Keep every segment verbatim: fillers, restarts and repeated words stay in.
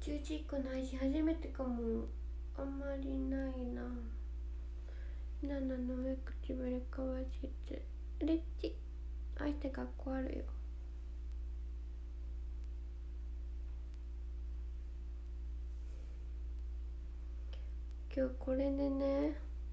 十字いっこの配信初めてかも。あんまりないな。ななの上唇かわしつレッチ。明日学校あるよ。今日これでね、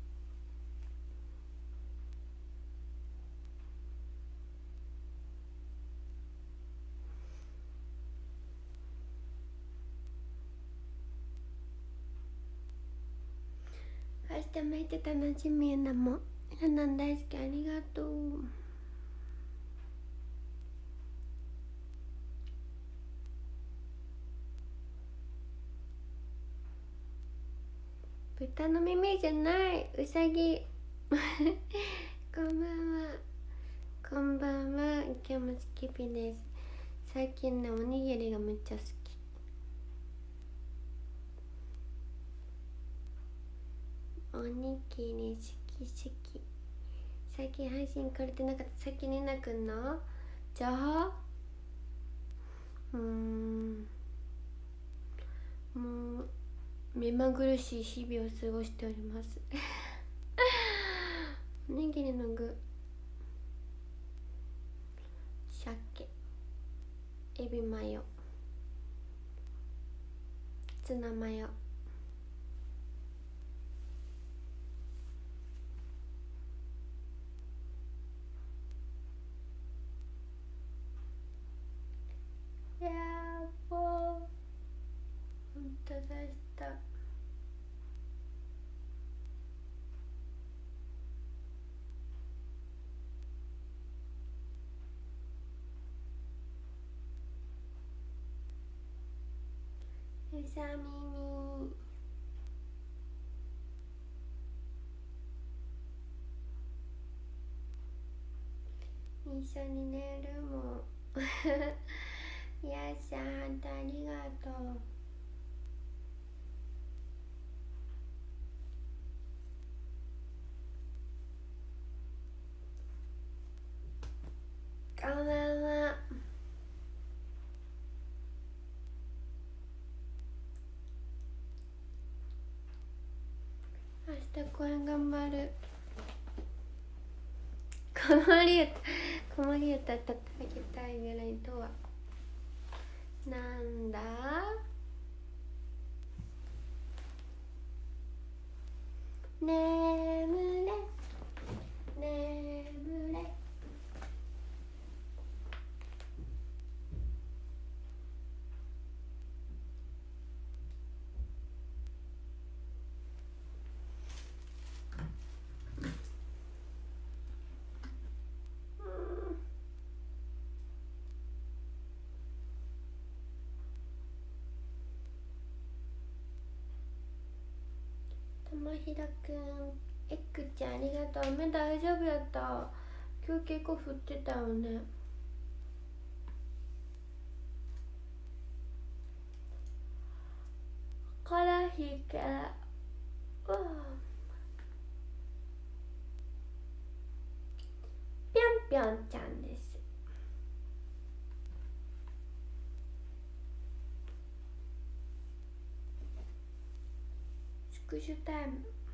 明日めっちゃ楽しみやなもん。みんな大好き、ありがとう。豚の耳じゃない、うさぎこんばんは。こんばんは。今日もスキピです。最近ね、おにぎりがめっちゃ好き。おにぎり好き好き。最近配信借りてなかった。先になくんの情報、うーんもう目まぐるしい日々を過ごしておりますおにぎりの具、鮭、エビマヨ、ツナマヨ、やっぼー、ほんとだした。うさみみ一緒に寝るもんやっしゃん、あんたありがとう。こんばんは。明日公演頑張る。子守歌子守歌叩きたいぐらいとはなんだ。眠れ眠れ。ともひらくん、エッグちゃんありがとう。目大丈夫やった。今日結構降ってたよね。からひけ、うん、ぴょんぴょんちゃんです。スクシュタイム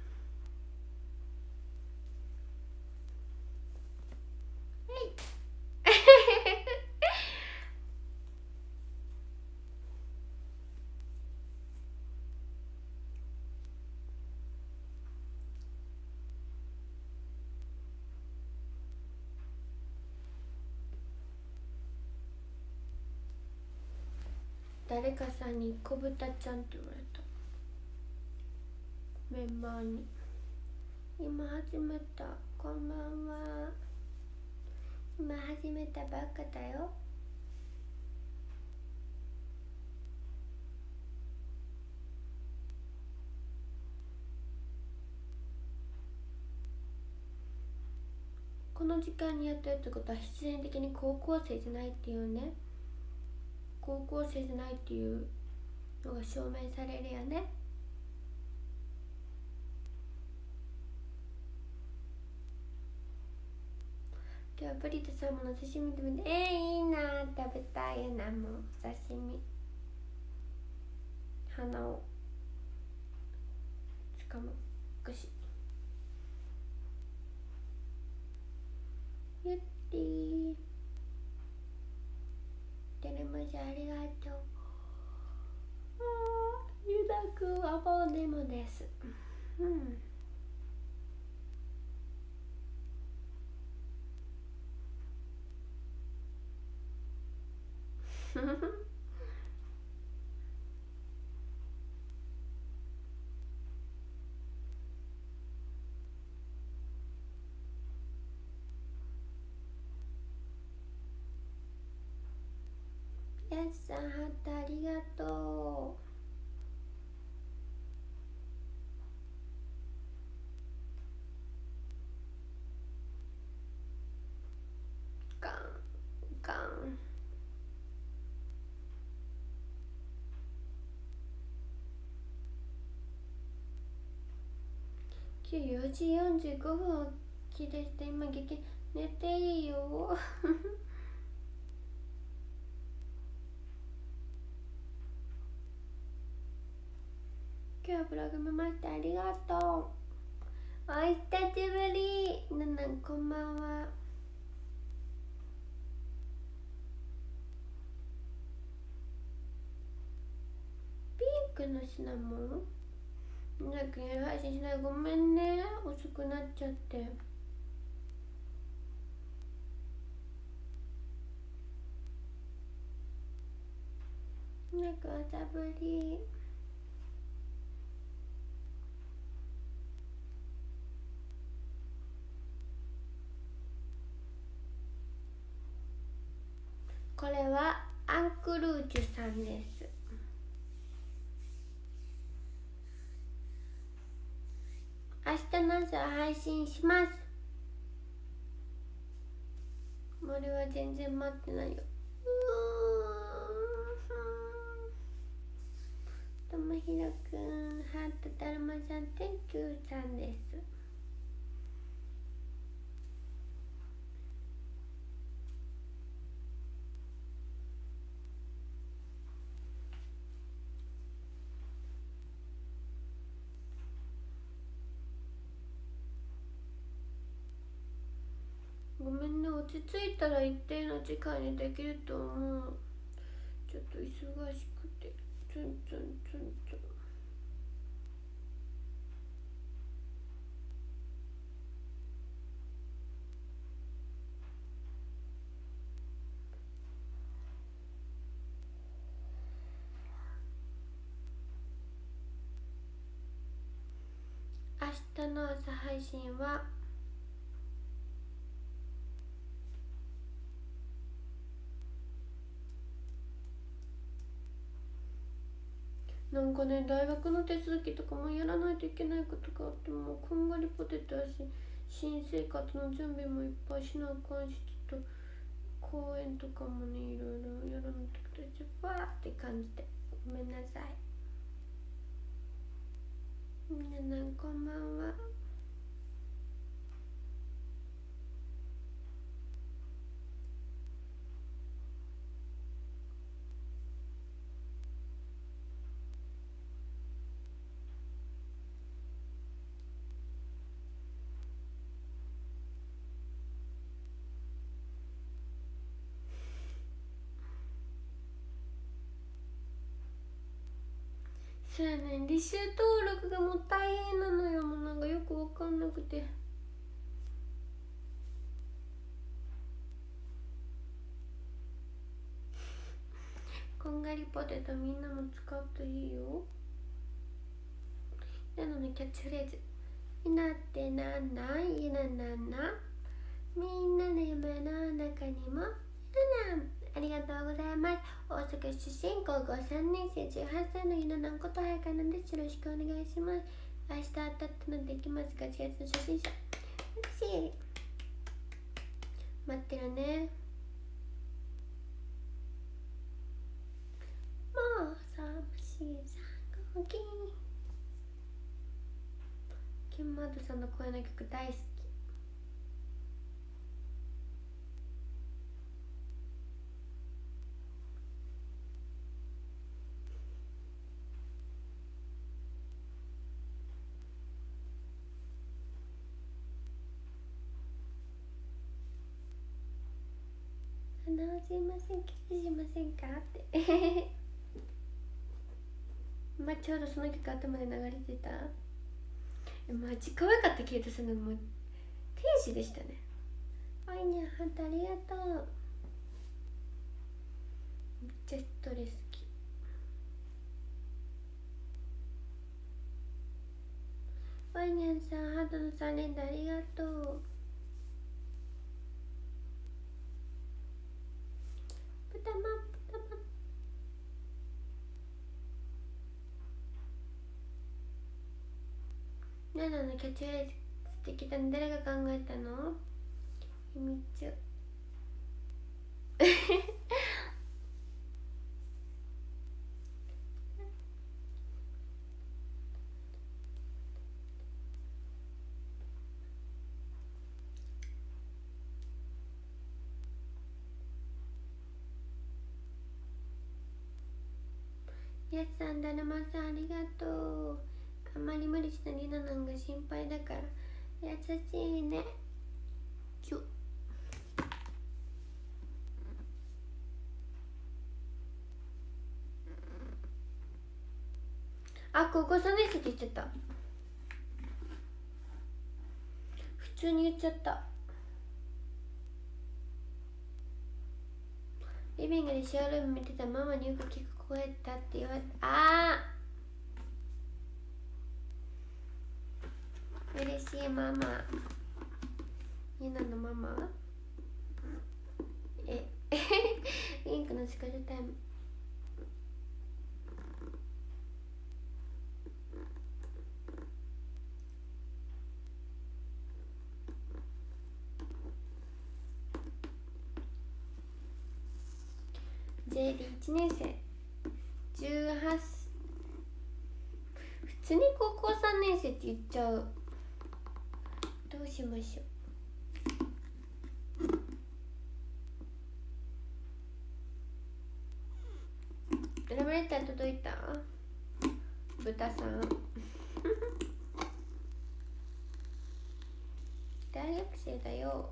誰かさんに小豚ちゃんって言われた。メンバーに。今始めた。こんばんは。今始めたばっかだよ。この時間にやってるってことは必然的に高校生じゃないっていうね。高校生じゃないっていうのが証明されるよね。今日はブリトさんもの刺身食べて、えー、いいな、食べたいな、もうお刺身。 鼻をつかむぐし。ゆってぃテレムジありがとう。あーゆだくんはもうでもです。うんふふふやすさんハートありがとう。ガンガン。今日よじよんじゅうごふん起きでして今劇寝ていいよ今日ブログ見ましたありがとう。お久しぶり。ななんこんばんは。ピンクのシナモンなんか夜配信しない。ごめんね遅くなっちゃって。なんかおさぶり。これはアンクルージュさんです。明日の朝配信します。森は全然待ってないよ。ともひろくん、ハートだるまさん、Thank you さんです。ごめんね、落ち着いたら一定の時間にできると思う。ちょっと忙しくてツンツンツンツン。明日の朝配信はなんかね、大学の手続きとかもやらないといけないことがあって、もうこんがりポテトやし、新生活の準備もいっぱいしなあかんし、ちょっと公演とかもね、いろいろやらないといけないし、わーって感じでごめんなさい。みんなこんばんは。そうやねん、履修登録がもう大変なのよ。もうなんかよくわかんなくて。こんがりポテトみんなも使うといいよ。なのにキャッチフレーズ「いなってなんなん、いななんな、みんなの夢の中にもいななん」。ありがとうございます。大阪出身、高校さんねん生、じゅうはっさいのゆななんことはやかなんです。よろしくお願いします。明日当たったのできますが、ちがつの初心者。嬉しい。待ってるね。もうさむしさんごきケンマードさんの声の曲大好き。 な、すいません、キスしませんかってまあちょうどその曲頭で流れてた。マジ可愛かった。ケイトさんのもう天使でしたね。あいにゃん、ハートありがとう。めっちゃストレスき。あいにゃんさん、ハートのさん連打ありがとう。プタマンプタマン。ナナのキャッチフレーズ素敵だね。誰が考えたの？秘密やつさん、だるまさんありがとう。あんまり無理したりなのが心配だから優しいね。きゅあ、高校さんねん生って言っちゃった。普通に言っちゃった。リビングでシェアルーム見てたママによく聞く声だって言われた。あー嬉しいママ。ゆなのママえリンクのスカジャタイム。ジェイリーいちねん生じゅうはち。普通に高校さんねん生って言っちゃう。どうしましょう。ラブレター届いた？豚さん大学生だよ。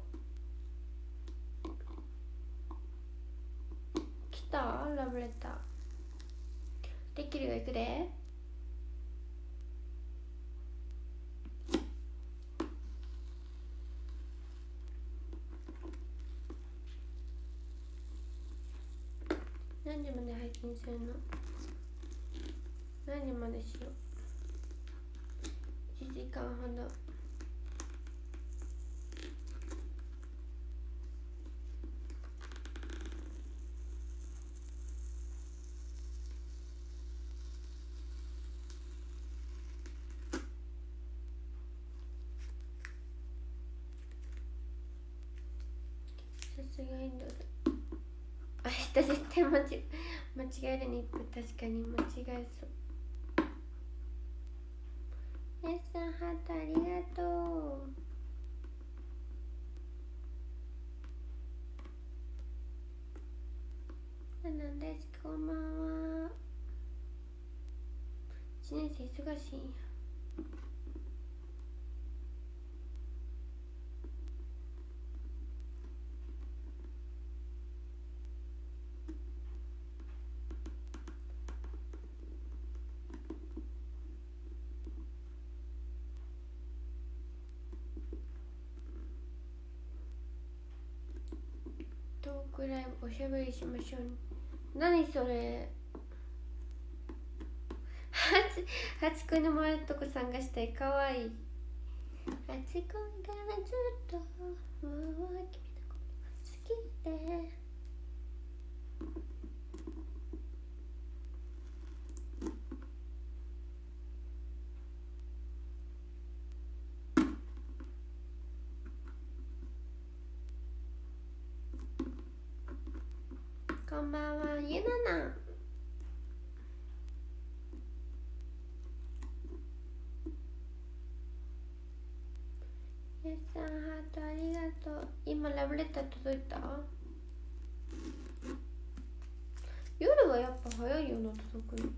来た？ラブレターできるよ。行くで。何時まで配信するの？何時までしよう。いちじかんほど。さすがにどうだ。明日絶対間違間違えるに行く。確かに間違えそう。やすさん、ハートありがとう。ななんです。こんばんは。いちねん生忙しいんや。トークライブおしゃべりしましょう。何それ。初初恋の前とこさんがしたい。かわいい。初恋からずっともう君のことが好きで。こんばんは、ゆなな。やすさん、ハートありがとう。今ラブレター届いた？夜はやっぱ早いよな、届くの。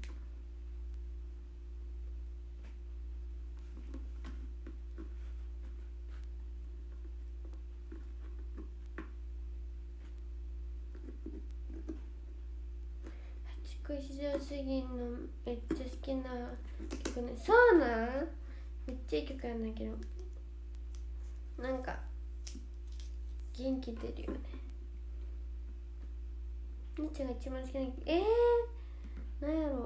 小石城杉のめっちゃ好きな曲ね。そうなん、めっちゃいい曲やんだけど、なんか元気出るよね。みーちゃんが一番好きな曲、えー、なんやろ。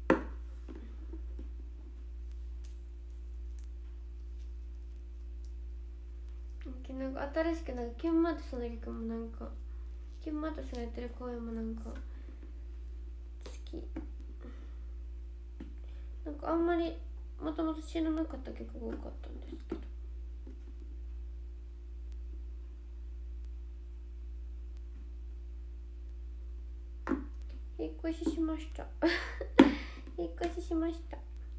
なんか新しくなんかキュンマートスの曲もなんかキュンマートスがやってる公演もなんか好き。なんかあんまりもともと知らなかった曲が多かったんですけど、引っ越ししました引っ越ししました。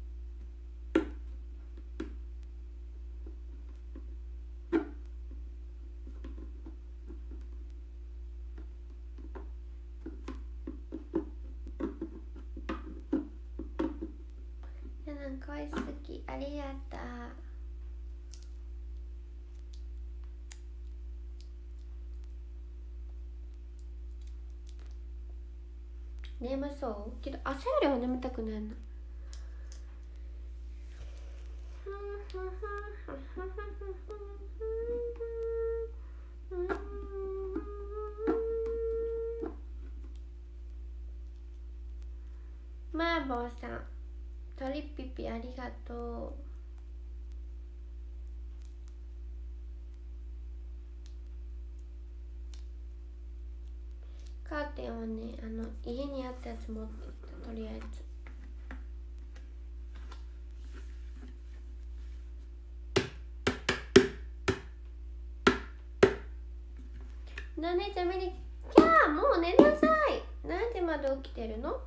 なんか好き、ありがとう。眠そうけど朝よりは眠たくないな。マーボーさん、トリッピピありがとう。カーテンはね、あの家にあったやつ持ってきた。とりあえずなねちゃん、メリキャー、もう寝なさい。何時まで起きてるの？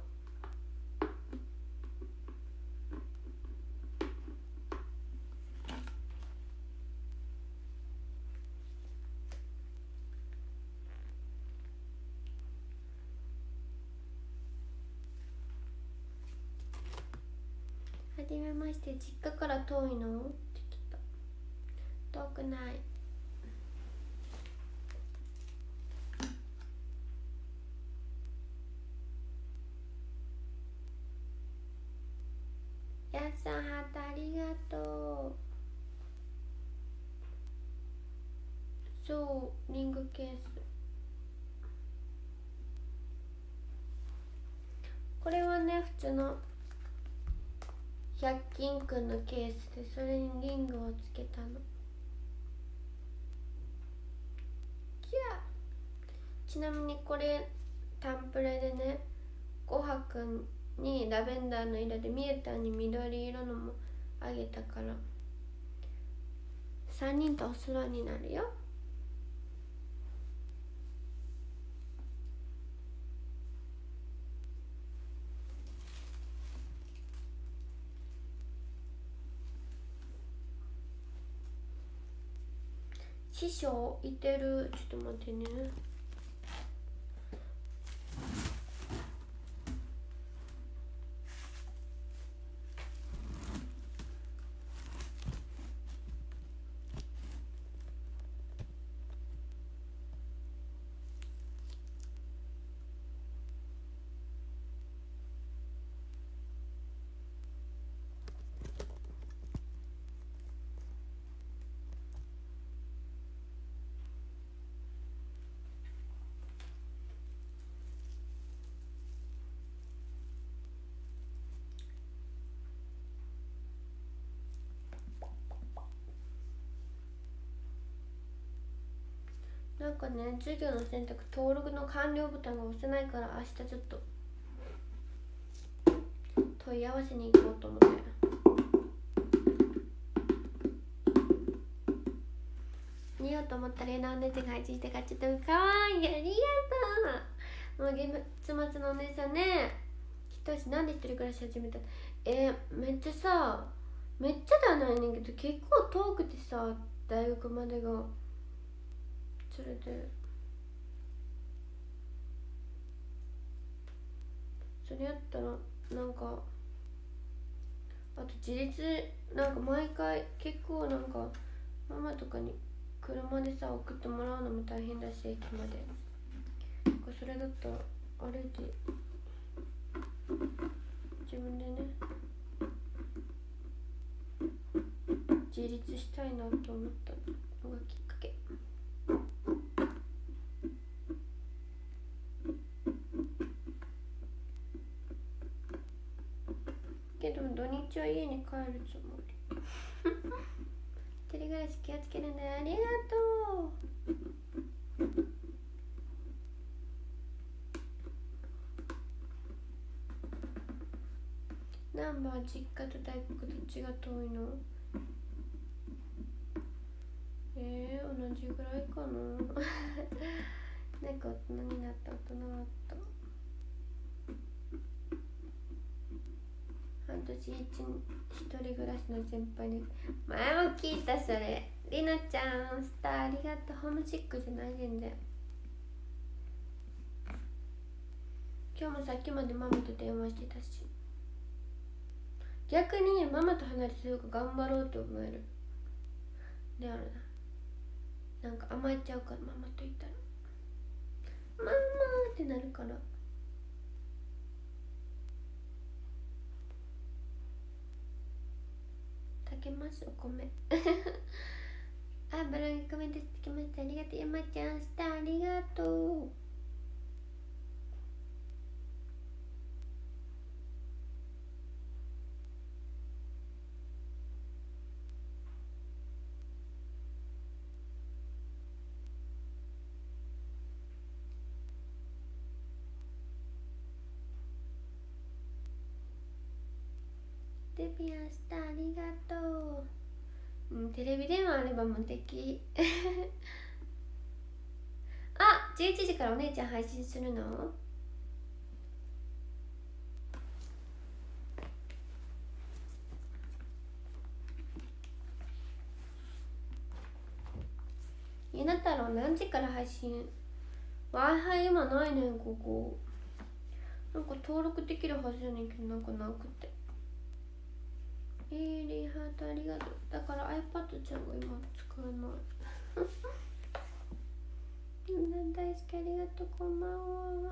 はじめまして、実家から遠いの？って聞いた。遠くない。やっさん、ハートありがとう。そう、リングケース。これはね、普通のひゃく均くんのケースで、それにリングをつけたの。キャー。ちなみにこれタンプレでね、ごはくんにラベンダーの色で、みゆたんに緑色のもあげたから、さんにんとお空になるよ。師匠いてる。ちょっと待ってね。なんかね、授業の選択登録の完了ボタンが押せないから、明日ちょっと問い合わせに行こうと思って。見ようと思ったら笑顔の手が配置してからちょっとかわいい。ありがとう。もう月末のお姉さんね、きっとしなんで一人暮らし始めた。えー、めっちゃさ、めっちゃではないねんけど結構遠くてさ、大学までが。それでそれやったらなんか、あと自立なんか毎回結構なんかママとかに車でさ送ってもらうのも大変だし、駅まで。それだったら歩いて自分でね自立したいなと思ったのがきっかけ。けど土日は家に帰るつもり。一人暮らし気をつけるね。ありがとう。ナンバー実家と大学どっちが遠いの？えー、同じぐらいかな。なんか大人になった大人だった。半年一一人暮らしの先輩に前も聞いたそれ。りなちゃんスターありがとう。ホームシックじゃない全然。今日もさっきまでママと電話してたし、逆にママと離れてるから頑張ろうと思える。であるな。なんか甘えちゃうからママと言ったらママってなるから。炊けますお米。あ、ブログコメントしてきました。ありがとう。山ちゃんスターありがとう。デビアンスターありがとう。うん、テレビ電話あれば無敵。あ、じゅういちじからお姉ちゃん配信するの？ゆな太郎何時から配信？ Wi-Fi 今ないねんここ。なんか登録できるはずやねんけどなんかなくて。えー、リーハートありがとう。だから iPad ちゃんが今使えない。大好きありがとう。こんばんは。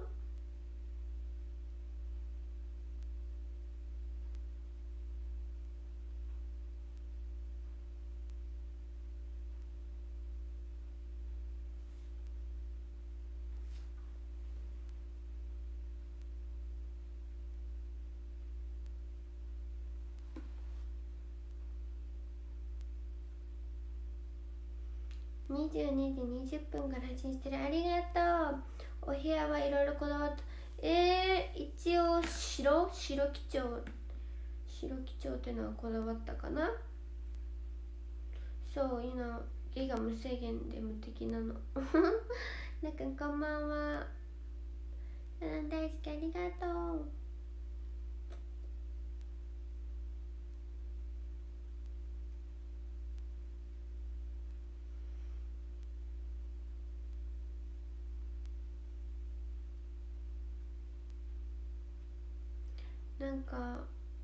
にじゅうにじにじゅっぷんから配信してる。ありがとう。お部屋はいろいろこだわった。えー、一応白白基調白基調っていうのはこだわったかな。そう今絵が無制限で無敵なの。なくんこんばんは。うん大好きありがとう。なんか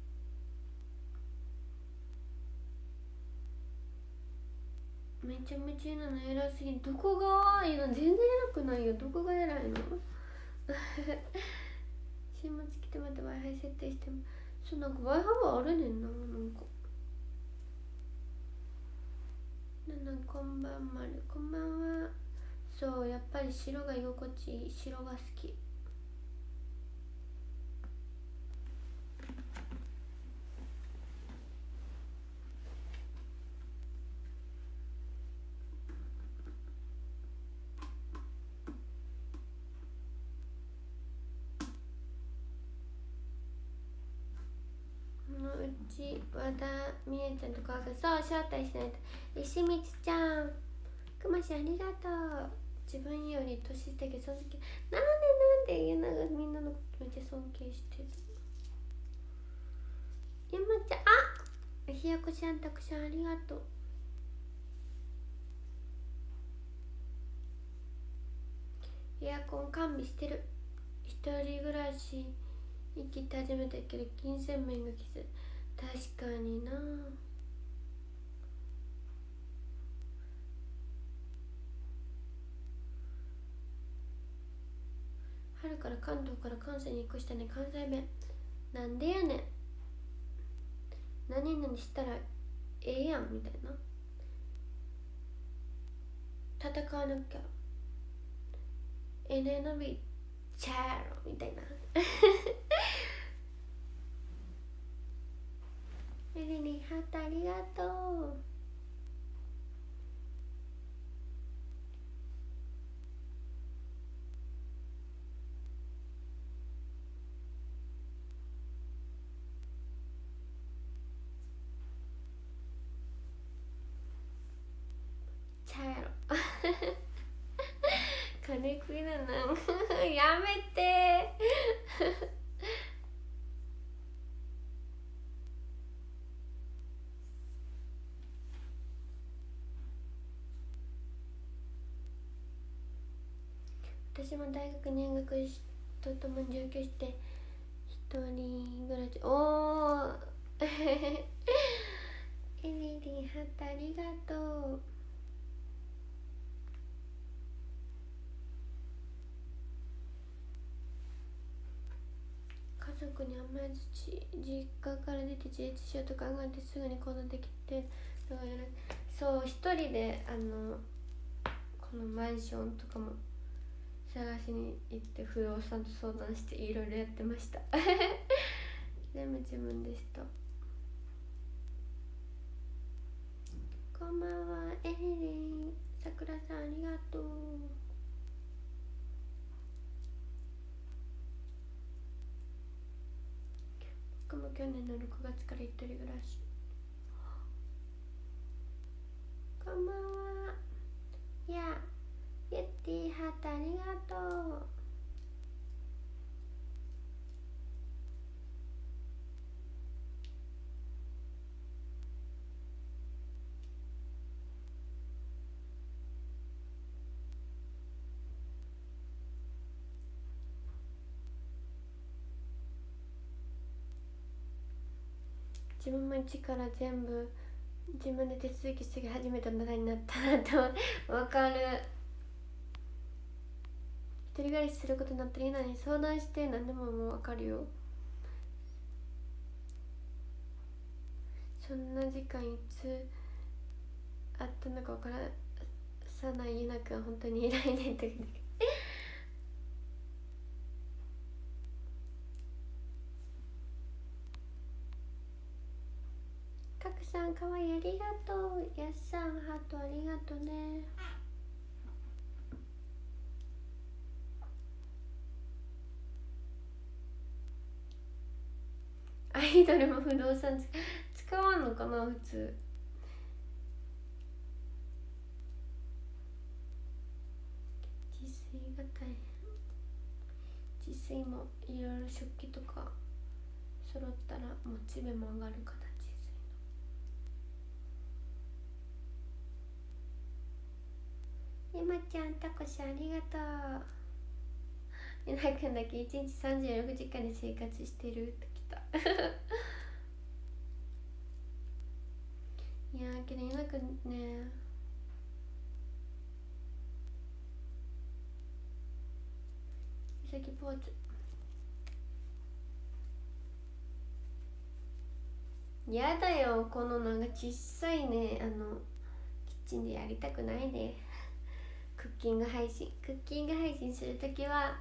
めちゃめちゃなの偉すぎ。どこがいいの？全然偉くないよ。どこが偉いの？週末来てまた Wi-Fi 設定してもそうなんか Wi-Fi はあるねんな。なんかななこんばんまるこんばんは。そうやっぱり白が居心地いい。白が好き。うち和田美恵ちゃんとかがそう招待しないと。石光ちゃんくましありがとう。自分より年下け尊敬なんでなんで言うながみんなのことめっちゃ尊敬してる。山ちゃんあひやこちゃんたくさんありがとう。エアコン完備してる。一人暮らし生きて始めたけど金銭面がきつい。確かにな。春から関東から関西に越したね。関西弁なんでやねん、何々したらええやんみたいな、戦わなきゃえねのびちゃやろみたいなエリリンハートありがとう。ちゃやろ金食いなのやめて私も大学入学しとともに上京して一人暮らし。おーエリリンハートありがとう。家族に甘えずち実家から出て自立しようと考えてすぐに行動できてどうやらそう一人であのこのマンションとかも探しに行って不動産と相談していろいろやってました全部自分でした。こんばんはエリリン、さくらさんありがとう。僕も去年のろくがつから一人暮らし。こんばんは。いやゆってぃハートありがとう。自分も一から全部自分で手続きして始めたのになったなとわかる。一人暮らしすることになったらいいのに相談して何でももうわかるよ。そんな時間いつあったのかわからさないゆなくん本当に偉いねってかくさんかわいいありがとう。やっさんハートありがとうね。アイドルも不動産使わんのかな普通。自炊が大変。自炊もいろいろ食器とか揃ったらモチベも上がるかな。自炊のゆまちゃんたこしありがとう。ゆなくんだけいちにちさんじゅうろくじかんで生活してるってきたいやーけどゆなくんねうさぎポーズやだよ、このなんか小さいねあのキッチンでやりたくないねクッキング配信クッキング配信するときは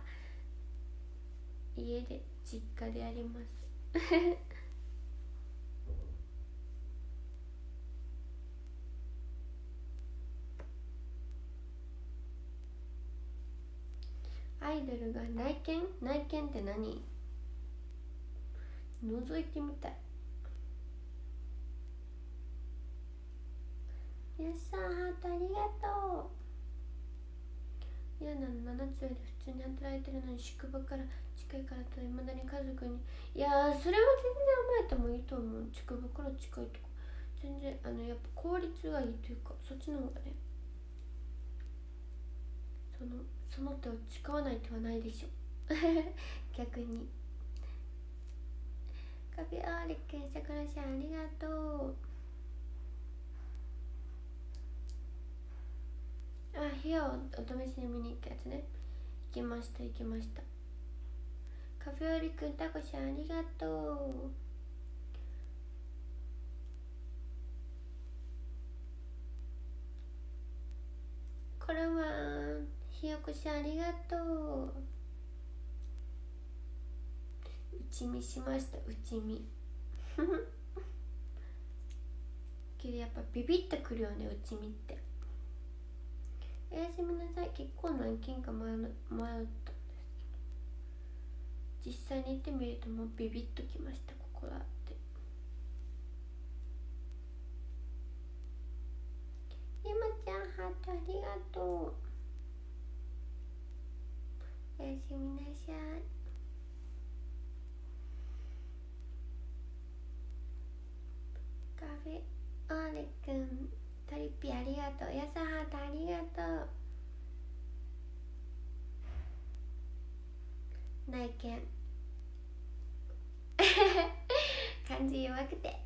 家で実家でやりますアイドルが内見内見って何？覗いてみたい。やっさんハートありがとう。嫌なのななつ上で普通に働いてるのに宿場から近いからといまだに家族にいやーそれは全然甘えてもいいと思う。宿場から近いとか全然あのやっぱ効率がいいというかそっちの方がねそのその手を使わない手はないでしょ逆に。カビアーリくんさくらさんありがとう。あ、部屋をお試しに見に行ったやつね。行きました行きました。 カフェオリくん、タコちゃんありがとう。コロワン、ひよこさんありがとう。うちみしました、うちみけどやっぱビビッとくるよね、うちみって。おやすみなさい。結構何件か迷ったんですけど、実際に行ってみるともうビビッときました。ここだって。ゆまちゃんハートありがとう。おやすみなさい。カフェオーレくん、トリッピありがとう。やさハートありがとう。内見漢字弱くて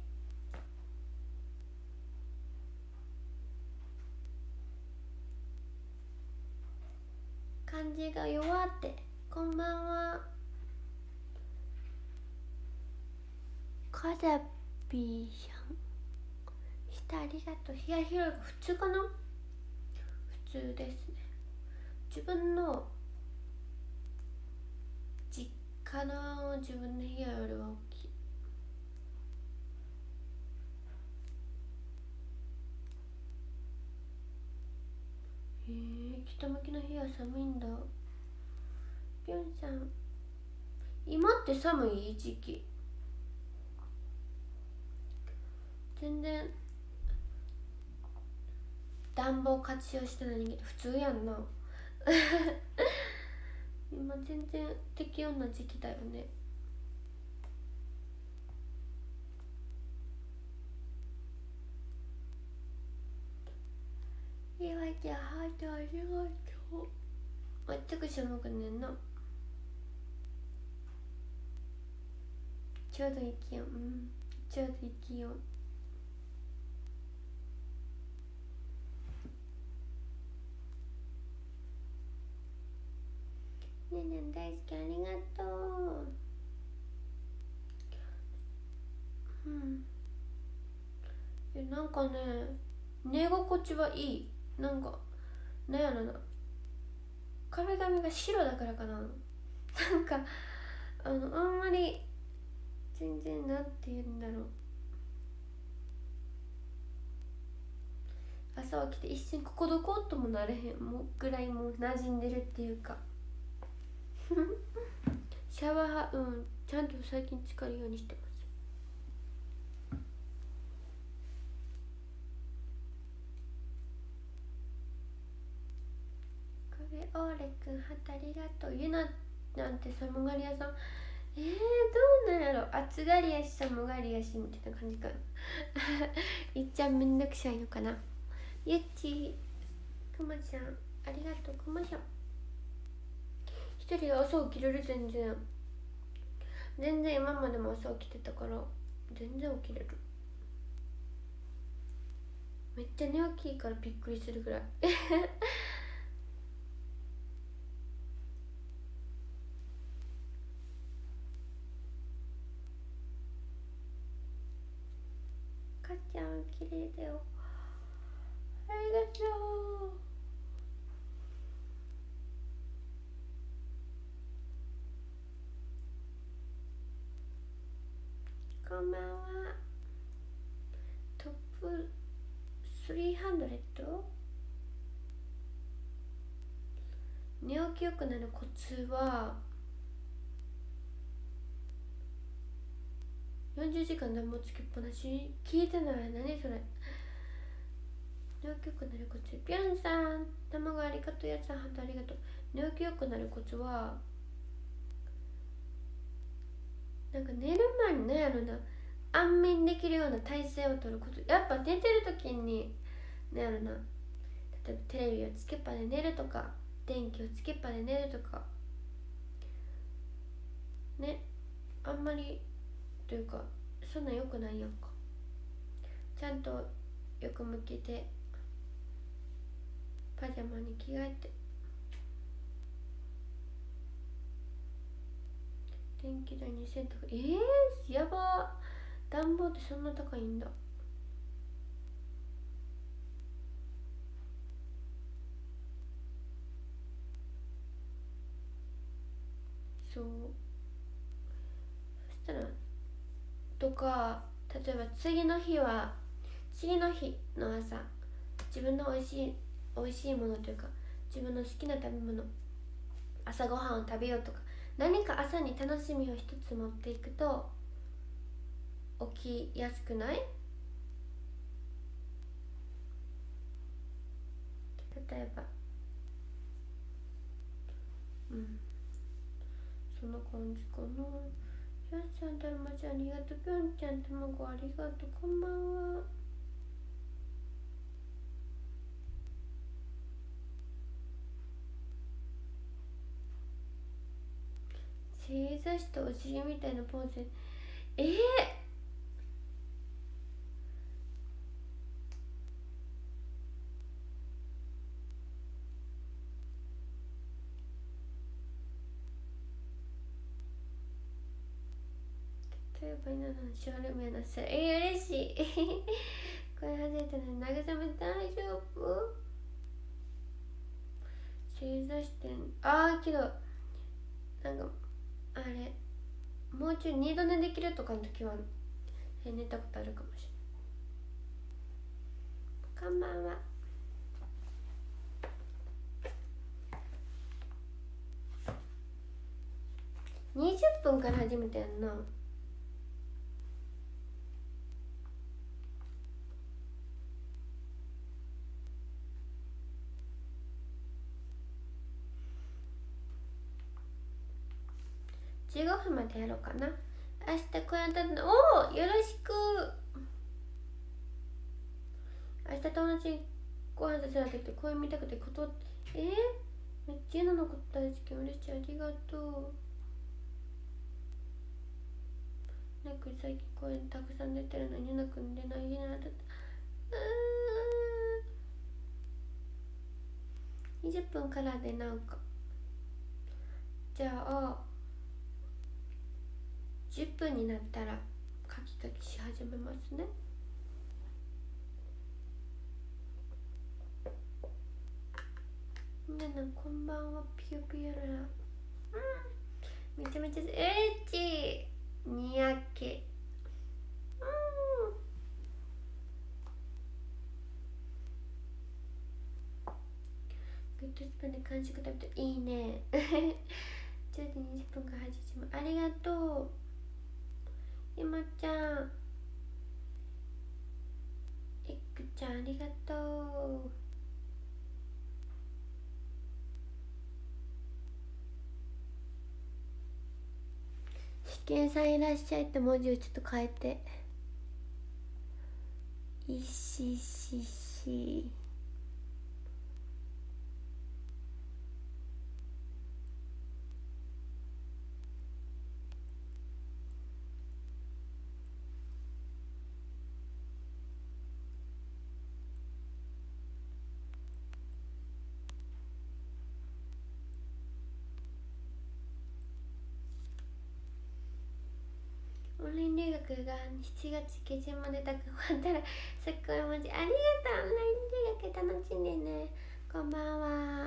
漢字が弱って。こんばんは。カザピーさん下ありがとう。部屋広いが普通かな。普通ですね。自分の実家の自分の部屋よりは大きい。へえ、北向きの部屋寒いんだ。ぴょんさん、今って寒い時期。全然暖房活用してないけど普通やんな今全然適温な時期だよね。いわちゃんハートありがとう。全く寒くねんな。ちょうどいい気温。うん、ちょうどいい気温。ねねん大好きありがとう。うん。え、なんかね、寝心地はいい。なんかなんやろな、壁紙が白だからかななんかあのあんまり全然なんて言うんだろう、朝起きて一瞬ここどこともなれへんもうぐらいもう馴染んでるっていうかシャワー、うん、ちゃんと最近浸かるようにしてます。壁オーレくんハートありがとう。ゆななんて寒がり屋さん、えー、どうなんやろ、暑がりやし寒がりやしみたいな感じかないっちゃんめんどくさいのかな。ゆっちくまちゃんありがとう。くまちゃん一人で朝起きれる。全然全然今までも朝起きてたから全然起きれる。めっちゃ寝起きいからびっくりするぐらいかっちゃん綺麗だよ。ありがとう。こんばんは。トップさんびゃく。寝起きよくなるコツはよんじゅうじかん暖房つけっぱなし。聞いてない。何それ。寝起きよくなるコツ。ぴょんさん卵ありがとう。やつさんハートありがとう。寝起きよくなるコツはなんか寝る前に何やろな、安眠できるような体勢をとること。やっぱ寝てる時に何やろな、例えばテレビをつけっぱで寝るとか電気をつけっぱで寝るとかね、あんまりというかそんなん良くないやんか。ちゃんと横向けてパジャマに着替えて電気代にせんとか。えー、やば。暖房ってそんな高いんだ。そう、そしたらとか、例えば次の日は次の日の朝、自分のおいしいおいしいものというか、自分の好きな食べ物、朝ごはんを食べようとか、何か朝に楽しみを一つ持っていくと起きやすくない？例えば、うん、そんな感じかな。よっさん、だるまちゃんありがとう。ぴょんちゃん、卵ありがとう。こんばんは。正座してお尻みたいなポーズ。えー、例えば今のショールームへのせえー、嬉しいこれ初めての慰め大丈夫？正座してん、あーけどなんかあれ、もうちょい二度寝できるとかの時は寝たことあるかもしれない。こんばんは。にじゅっぷんから始めてんな。じゅうごふんまでやろうかな。明日こうやったの。おお、よろしく。明日友達にご飯させられてこれ見たくて断って。えー、めっちゃゆなのこと大好き。嬉しい、ありがとう。なんか最近公演たくさん出てるのにゆなくん出ない日なだった。うーん、にじゅっぷんからでなんか、じゃあじゅっぷんになったらカキカキし始めますね。みんなこんばんは。ピヨピヨララ、うん、めちゃめちゃエッチにやけ、うん、グッドスプーンで完食食べていいねじゅうじにじゅっぷんからはちじまでありがとう。ゆまちゃん、エッグちゃんありがとう。試験さんいらっしゃいって文字をちょっと変えて、いしししオンライン留学がしちがつ下旬までだから終わったらすっごい文字ありがとう。オンライン留学楽しんでね。こんばんは。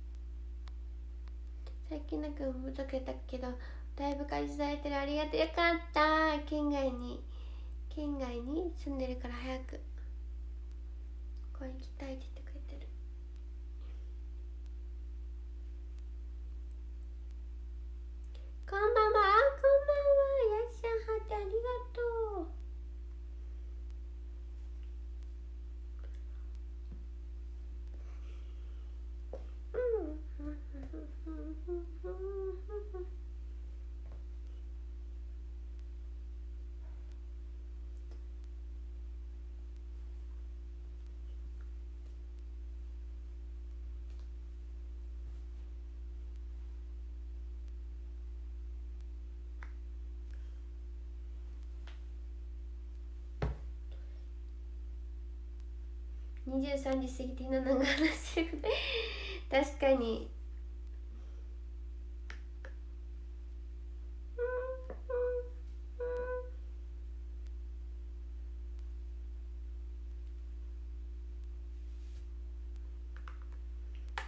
最近なんかむずけたけどだいぶ開示されてる。ありがとう。よかった。県外に県外に住んでるから早くここ行きたいって言ってくれてる。こんばんは。こんばんは。やっしゃんハートありがとう。にじゅうさんじ過ぎてひななんか話してる確かに。うん、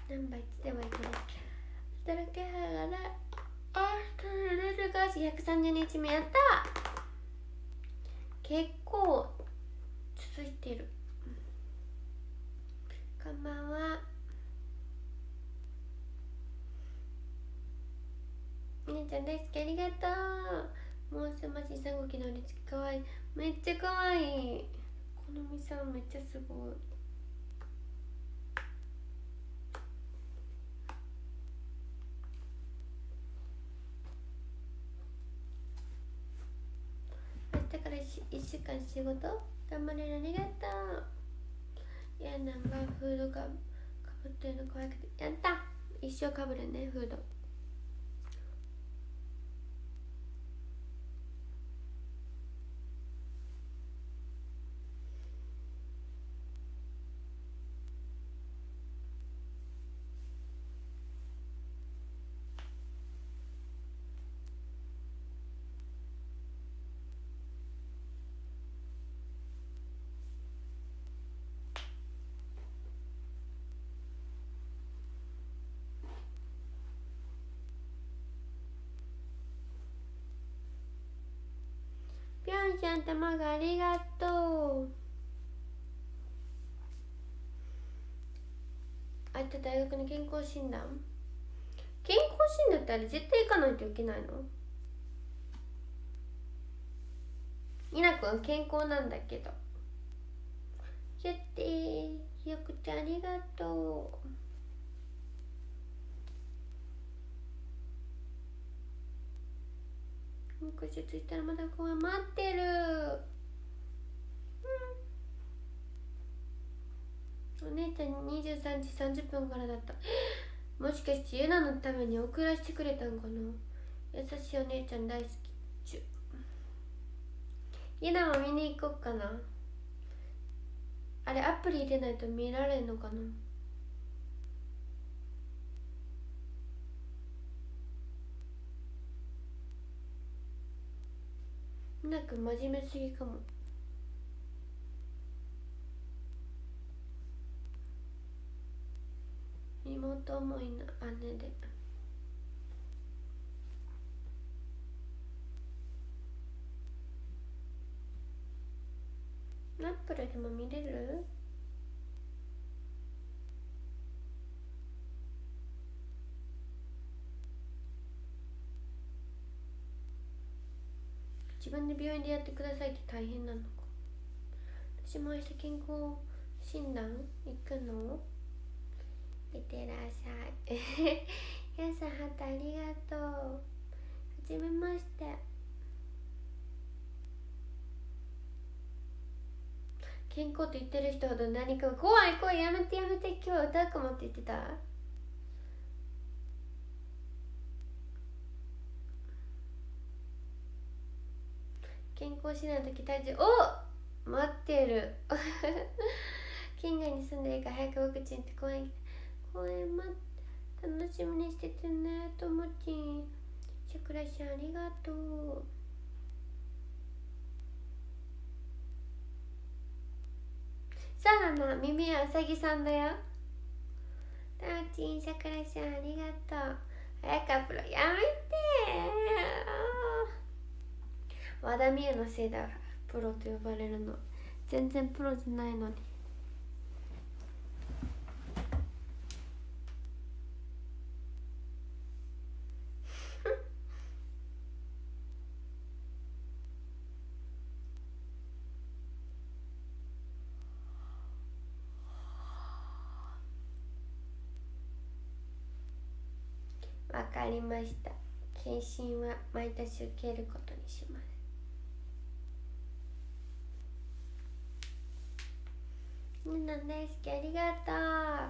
何倍つってはいけない。働きながらあールルルがひゃくさんじゅうにちめやった。結構続いてる。こんばんは。姉ちゃん大好き、ありがとう。もうすましさんごきのりつきかわいい。めっちゃかわいい。このみさんめっちゃすごい。明日からいっしゅうかん仕事頑張れる、ありがとう。やなんがフードかかぶってるの可愛くて、やった。一生かぶるね、フード。ぴょんちゃん卵ありがとう。あと大学の健康診断、健康診断ってあれ絶対行かないといけないの？いなくん健康なんだけど。やってー、ひよこちゃんありがとう。昔着いたらまだ公園待ってる。うん、お姉ちゃんにじゅうさんじさんじゅっぷんからだった。もしかしてゆなのために送らせてくれたんかな。優しいお姉ちゃん大好き。ちゅゆなも見に行こっかな。あれアプリ入れないと見られんのかな。なんか真面目すぎかも。妹思いの姉で。アップルでも見れる？自分で病院でやってくださいって大変なのか。私も明日健康診断行くの？いってらっしゃい。やさはたありがとう。はじめまして。健康って言ってる人ほど何か怖い怖い、やめてやめて。今日は歌うかもって言ってた。健康診断の時体重お待ってる。県外に住んでるから早くワクチンって公園公園待って楽しみにしててね。ともちんさくらちゃんありがとう。そうなの、耳はうさぎさんだよ。ともちんさくらちゃんありがとう。早くアップロやめてー。和田美優のせいだ、プロと呼ばれるの。全然プロじゃないのに。わかりました。検診は毎年受けることにします。みんな大好き、ありがと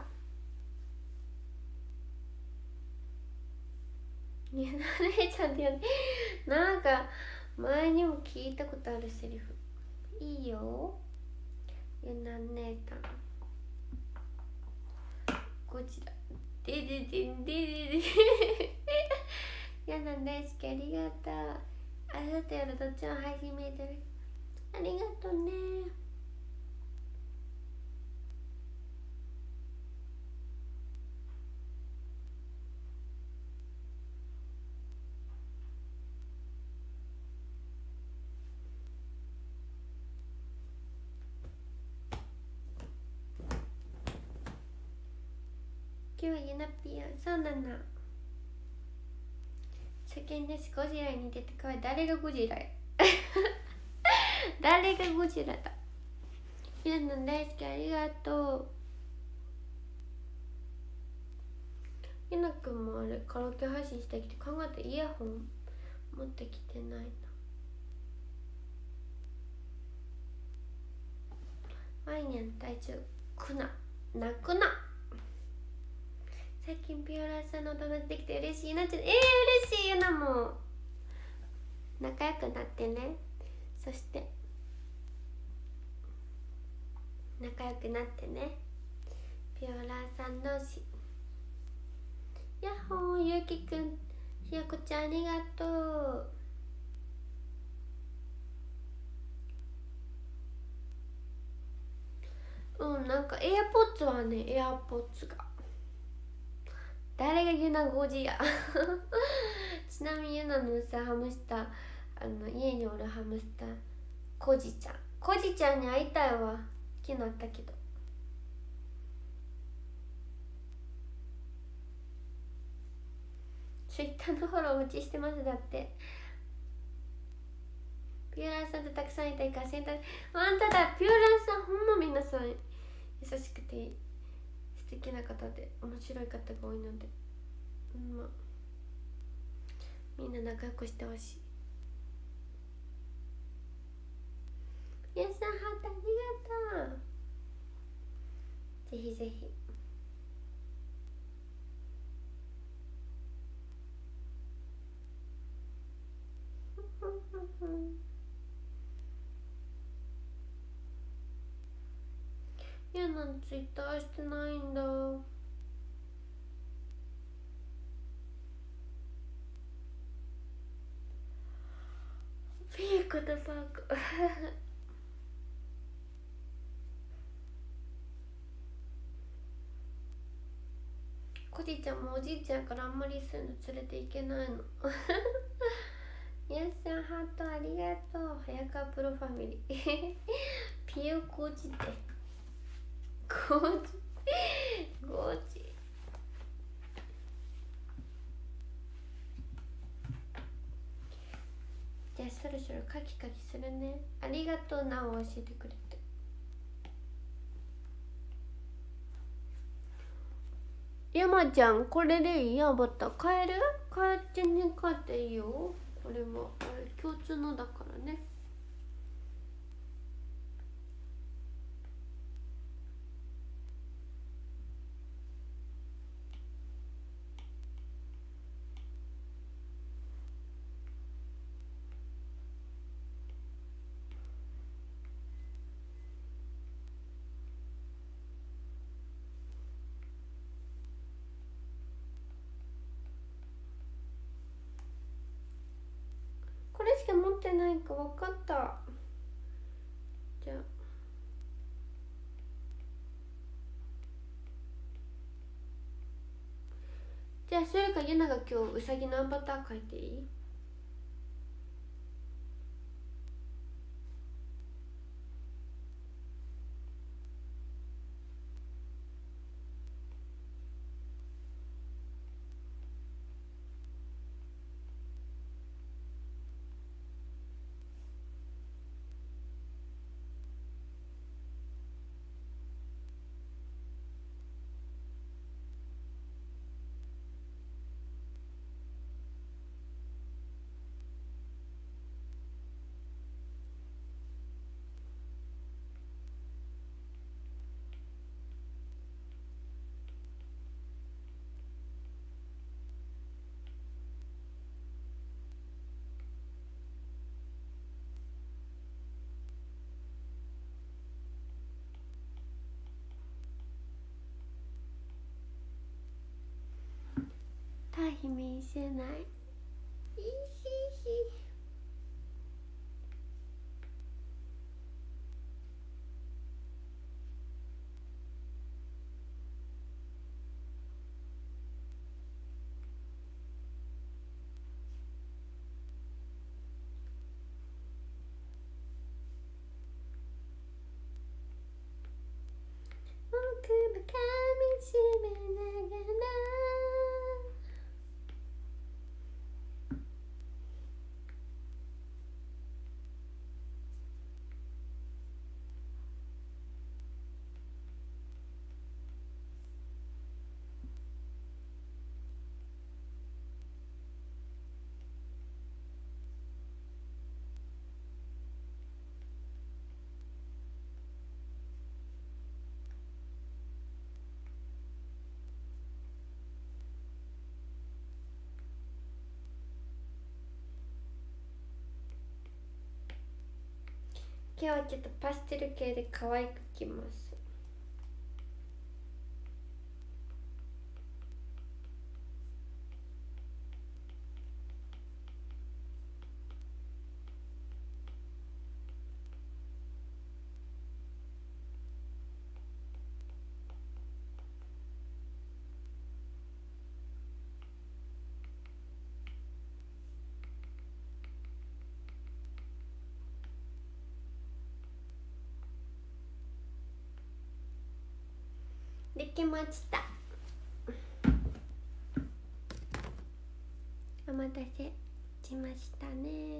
う。ゆな姉ちゃんってよね。なんか前にも聞いたことあるセリフ。いいよゆな姉ちゃん。こちらデデデンデデデ。やな大好き、ありがとう。朝と夜どっちも配信見えてる。ありがとうね。 今日はゆなぴよ。そうなの。初見です。ゴジラに出てこい。誰がゴジラや誰がゴジラだ。ゆなの大好き、ありがとう。ゆなくんもあれカラオケ配信してきて考えてイヤホン持ってきてないな。ワイニャン大丈夫。くな泣くな。最近ピオラさんのお友達できて嬉しいなっちゃう。えー、嬉しい。ゆなも仲良くなってね。そして仲良くなってね。ピオラさん同士。やっほー、ゆうきくん、ひよこちゃんありがとう。うん、なんかエアポッツはね、エアポッツが誰がユナゴジやちなみにユナのさ、ハムスター、あの家におるハムスターコジちゃん、コジちゃんに会いたいわ。昨日会ったけど。ツイッターのフォローうちしてます。だってピューラーさんとたくさんいたいからセンター。あんただ、ピューラーさんほんま皆さん優しくて素敵な方で面白い方が多いので、うん、まあみんな仲良くしてほしい。皆さんハートありがとう。ぜひぜひ。いや、なんツイッターしてないんだ。フェイクとパークコジちゃんもおじいちゃんからあんまりそういうの連れていけないの皆さんハートありがとう。早川プロファミリーピオコジってゴジゴジ。じゃあそろそろカキカキするね。ありがとうなお教えてくれて。山ちゃんこれでいいや。バタ買える？買えてね、買っていいよ。これはあれ共通のだからね。これしか持ってないか分かった。じゃあじゃあそれかゆなが今日うさぎのアバター描いていい？たひ見せない。いひひ。奥の噛みしめながら今日はちょっとパステル系で可愛く着ます。できました。お待たせしましたね。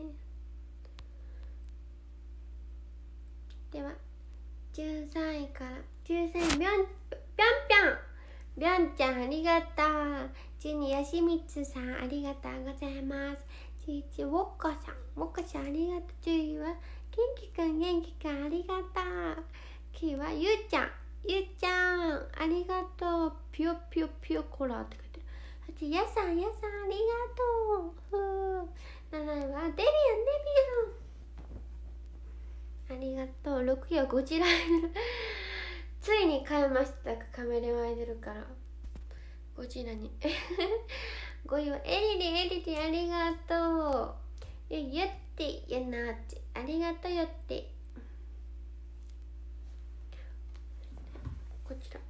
ではじゅうさんいからじゅうさんい、ぴょんぴょんぴょんぴょんちゃんありがとう。じゅうにやしみつさんありがとうございます。じゅういちウォッカさんウォッカさんありがとう。じゅういは元気くん元気くんありがとう。きゅうはゆうちゃんゆうちゃんありがとう。ぴよぴよぴよコラって書いてる。はちやさんやさんありがとう。ふうなないはデビアンデビアンありがとう。ろくいはゴジラアイドルついに変えました。カメレオンアイドルからゴジラにごいはエリリエリリありがとう。ゆゆってゆなーちありがとうよって。こちら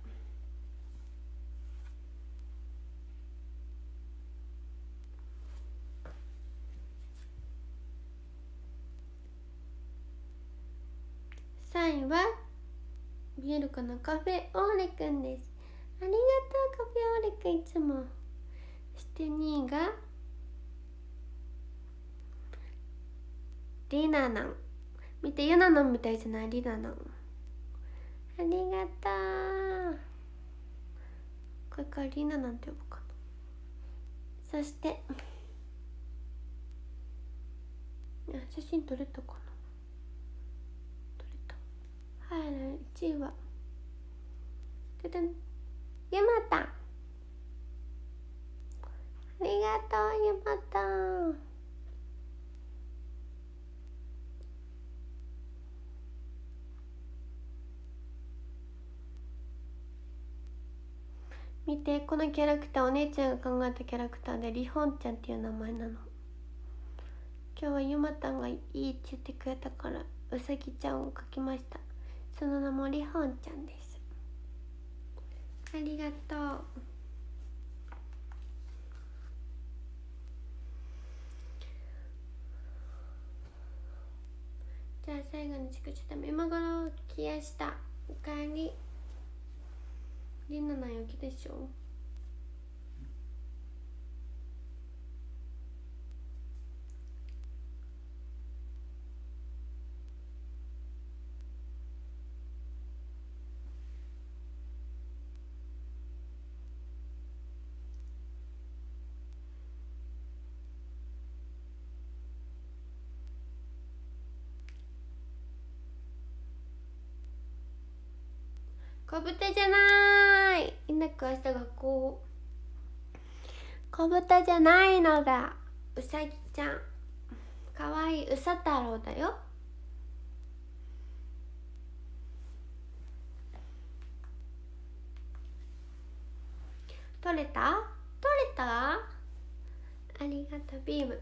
さんいは見えるかな、カフェオーレくんです。ありがとうカフェオーレくんいつも。そしてにいがリナナン。見てユナナンみたいじゃないリナナン。ありがとう。これからリナナンって呼ぶかな。そして写真撮れたかな、撮れた。はい、いちいはででんゆまたんありがとうゆまたん。見てこのキャラクターお姉ちゃんが考えたキャラクターでりほんちゃんっていう名前なの。今日はゆまたんがいいって言ってくれたからうさぎちゃんを描きました。その名もりほんちゃんです。ありがとう。じゃあ最後にチクチク今頃来やした。おかえり。りなな起きでしょ。こぶたじゃない。いなく明日学校。こぶたじゃないのだ。うさぎちゃん。かわいいうさ太郎だよ。取れた？取れた？ありがとうビーム。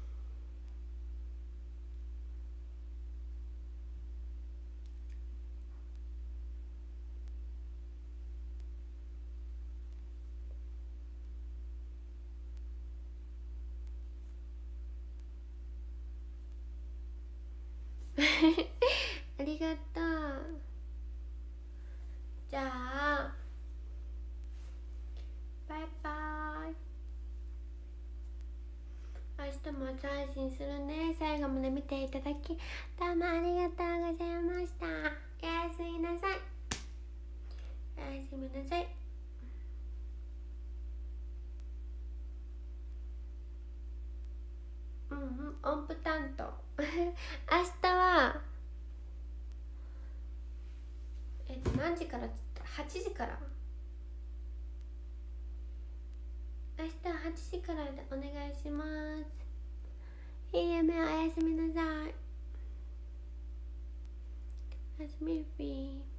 ありがとう。じゃあバイバイ。明日も朝配信するね。最後まで見ていただきどうもありがとうございました。おやすみなさい。おやすみなさい。うんうん、音符担当明日はえっと何時からっつったはちじから明日ははちじからでお願いします。いい夢おやすみなさい。 Miffy.